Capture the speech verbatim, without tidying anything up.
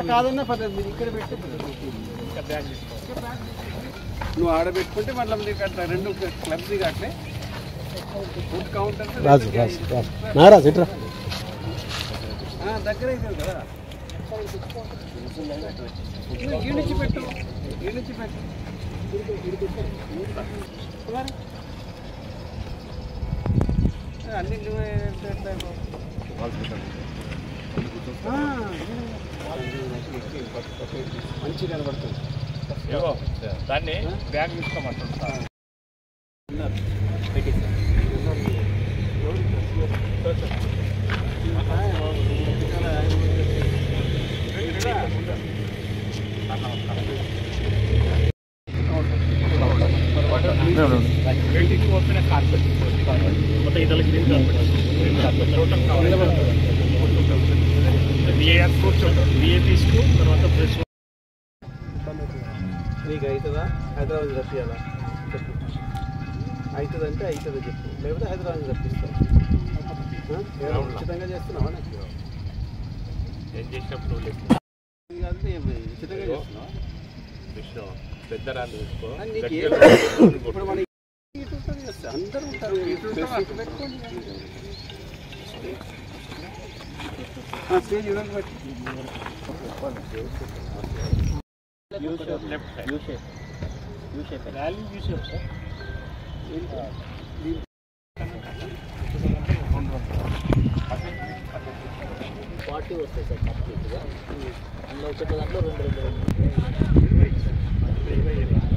కాదన్నా పర్లేదు మీరు ఇక్కడ పెట్టి నువ్వు ఆడ పెట్టుకుంటే మళ్ళీ నీకు అట్లా రెండు క్లబ్స్ అట్లే ఫుడ్ కౌంటర్ దగ్గర అవుతుంది కదా ఈ నుంచి పెట్టు ఈ నుంచి పెట్టు అన్ని మంచి కనబడుతుంది దాన్ని బ్యాగ్ తీసుకోమంటారు ఓపెన్ కార్పెట్ మొత్తం ఇదల గ్రీన్ కార్పెట్ టోటల్ కవర్ విఏఆర్ కూర్చోండి విఏ తీసుకు తర్వాత ప్రెస్ నీకు అవుతుందా హైదరాబాద్ రప్పియాలా చెప్పు అవుతుందంటే అవుతుంది చెప్పు లేకపోతే హైదరాబాద్ రప్పిస్తాం ఉచితంగా చేస్తున్నావా నాకు ఏం చేసినప్పుడు ఉచితంగా చేస్తున్నావా పెద్ద రాళ్ళు తీసుకో ఇప్పుడు మన అందరూ ఉంటారు స్టేజ్ ఇవ్వడానికి బట్టి left side U shape U shape rally U shape sir forty వస్తాయి సార్ కంప్లీట్గా అందులో వచ్చే దాంట్లో రెండు రెండు